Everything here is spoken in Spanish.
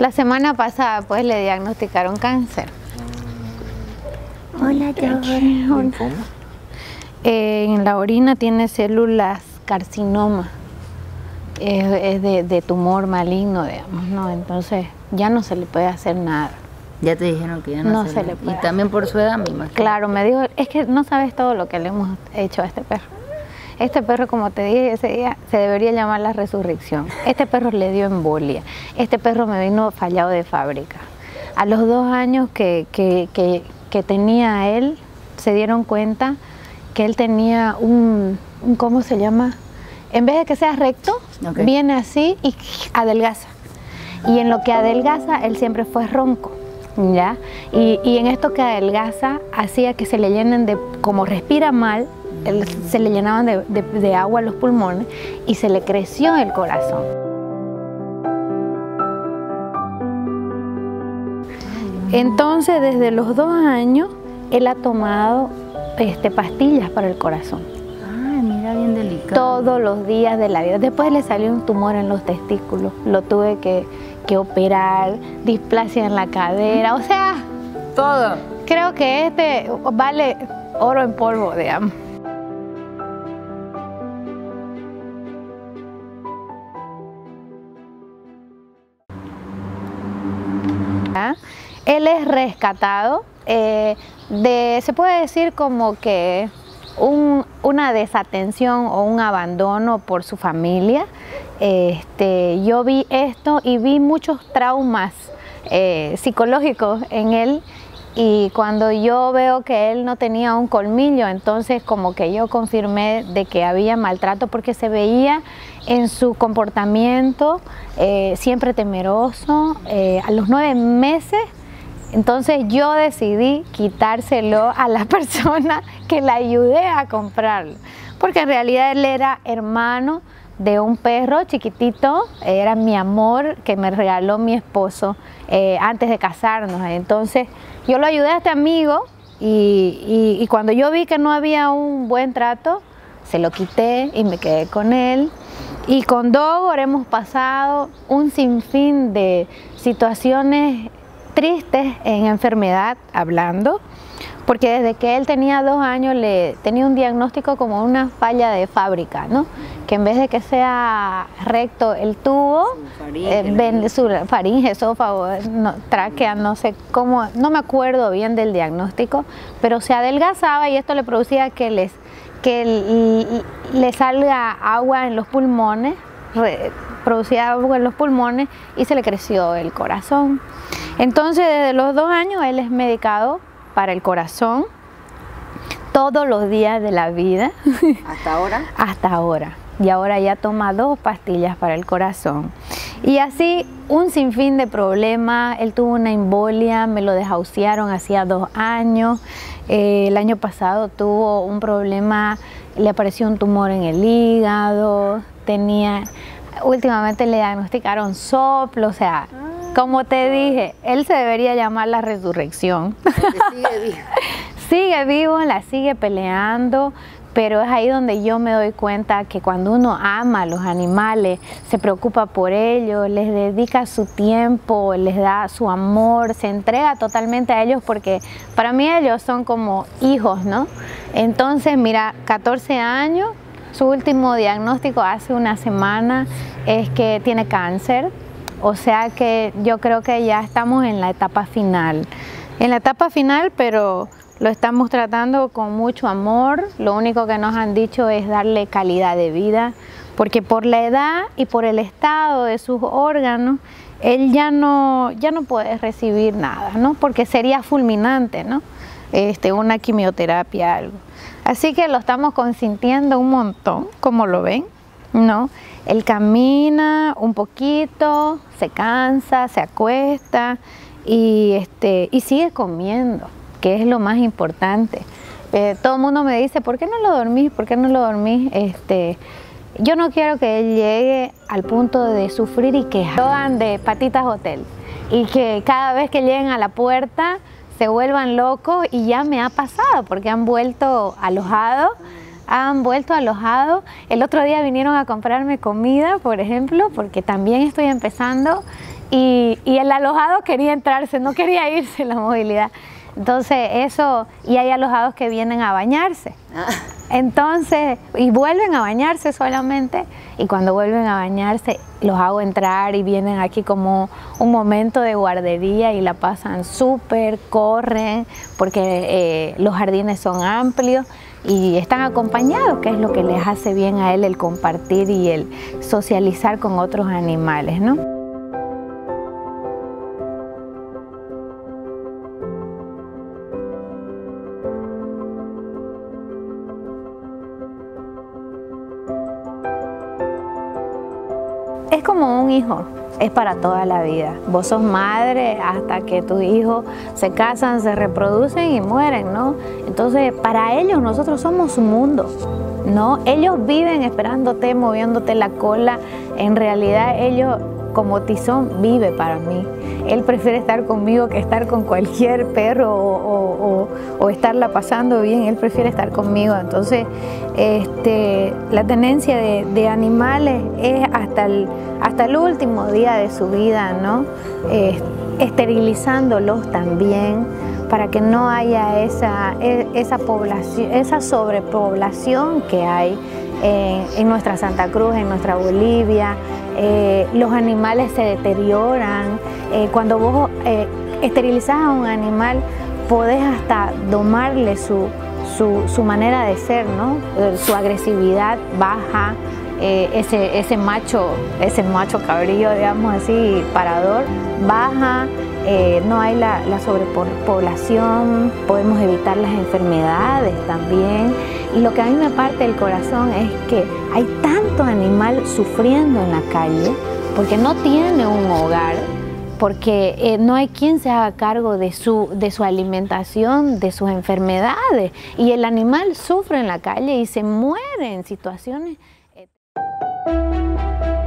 La semana pasada pues le diagnosticaron cáncer. Hola, ¿Linfoma? En la orina tiene células carcinoma. Es de tumor maligno, digamos, ¿no? Entonces ya no se le puede hacer nada. Ya te dijeron que ya no se le puede. Y también por su edad, me imagino. Claro, me dijo, es que no sabes todo lo que le hemos hecho a este perro. Este perro, como te dije ese día, se debería llamar la resurrección. Este perro le dio embolia. Este perro me vino fallado de fábrica. A los 2 años que tenía él, se dieron cuenta que él tenía ¿cómo se llama? En vez de que sea recto, viene así y adelgaza. Y en lo que adelgaza, él siempre fue ronco, ¿ya? Y en esto que adelgaza, hacía que se le llenen de, como respira mal, se le llenaban de agua los pulmones y se le creció el corazón. Entonces, desde los 2 años, él ha tomado pastillas para el corazón. Ay, mira, bien delicado. Todos los días de la vida. Después le salió un tumor en los testículos. Lo tuve que operar, displasia en la cadera, o sea, todo. Creo que este vale oro en polvo, digamos. Él es rescatado, se puede decir como que una desatención o un abandono por su familia. Yo vi esto y vi muchos traumas psicológicos en él, y cuando yo veo que él no tenía un colmillo, entonces como que yo confirmé de que había maltrato, porque se veía en su comportamiento siempre temeroso. A los 9 meses, entonces yo decidí quitárselo a la persona que la ayudé a comprarlo, porque en realidad él era hermano de un perro chiquitito, era mi amor que me regaló mi esposo antes de casarnos. Entonces yo lo ayudé a este amigo y cuando yo vi que no había un buen trato, se lo quité y me quedé con él. Y con Dogor hemos pasado un sinfín de situaciones tristes en enfermedad hablando, porque desde que él tenía 2 años tenía un diagnóstico como una falla de fábrica, ¿no? Que en vez de que sea recto el tubo, su faringe, esófago, tráquea, no sé cómo, no me acuerdo bien del diagnóstico, pero se adelgazaba y esto le producía que le salga agua en los pulmones, producía agua en los pulmones y se le creció el corazón. Entonces desde los 2 años él es medicado para el corazón todos los días de la vida. ¿Hasta ahora? Hasta ahora. Y ahora ya toma 2 pastillas para el corazón. Y así un sinfín de problemas. Él tuvo una embolia, me lo desahuciaron hacía 2 años. El año pasado tuvo un problema, le apareció un tumor en el hígado. Últimamente le diagnosticaron soplo, o sea, como te dije, él se debería llamar la resurrección. Sigue vivo. Sigue vivo, la sigue peleando, pero es ahí donde yo me doy cuenta que cuando uno ama a los animales, se preocupa por ellos, les dedica su tiempo, les da su amor, se entrega totalmente a ellos, porque para mí ellos son como hijos, ¿no? Entonces, mira, 14 años, su último diagnóstico hace una semana es que tiene cáncer. O sea que yo creo que ya estamos en la etapa final. En la etapa final, pero lo estamos tratando con mucho amor. Lo único que nos han dicho es darle calidad de vida, porque por la edad y por el estado de sus órganos, él ya no puede recibir nada, ¿no? Porque sería fulminante, ¿no? Una quimioterapia, algo. Así que lo estamos consintiendo un montón, como lo ven, ¿no? Él camina un poquito, se cansa, se acuesta y sigue comiendo, que es lo más importante. Todo el mundo me dice, ¿por qué no lo dormís? ¿Por qué no lo dormís? Yo no quiero que él llegue al punto de sufrir y que hagan de patitas hotel y que cada vez que lleguen a la puerta se vuelvan locos, y ya me ha pasado porque han vuelto alojados. El otro día vinieron a comprarme comida, por ejemplo, porque también estoy empezando, y el alojado quería entrarse, no quería irse la movilidad. Entonces eso, y hay alojados que vienen a bañarse. Entonces, y vuelven a bañarse solamente, y cuando vuelven a bañarse los hago entrar y vienen aquí como un momento de guardería y la pasan súper, corren, porque los jardines son amplios y están acompañados, que es lo que les hace bien a él el compartir y el socializar con otros animales, ¿no? Es como un hijo, es para toda la vida. Vos sos madre hasta que tus hijos se casan, se reproducen y mueren, ¿no? Entonces, para ellos nosotros somos su mundo, ¿no? Ellos viven esperándote, moviéndote la cola. En realidad ellos, como Tizón, vive para mí. Él prefiere estar conmigo que estar con cualquier perro o estarla pasando bien. Él prefiere estar conmigo. Entonces, la tenencia de animales es hasta el último día de su vida, ¿no? Esterilizándolos también para que no haya esa población, esa sobrepoblación que hay en nuestra Santa Cruz, en nuestra Bolivia. Los animales se deterioran. Cuando vos esterilizás a un animal, podés hasta domarle su manera de ser, ¿no? Su agresividad baja, ese macho cabrío, digamos así, parador, baja. No hay la sobrepoblación, podemos evitar las enfermedades también. Y lo que a mí me parte el corazón es que hay tanto animal sufriendo en la calle porque no tiene un hogar, porque no hay quien se haga cargo de su alimentación, de sus enfermedades. Y el animal sufre en la calle y se muere en situaciones...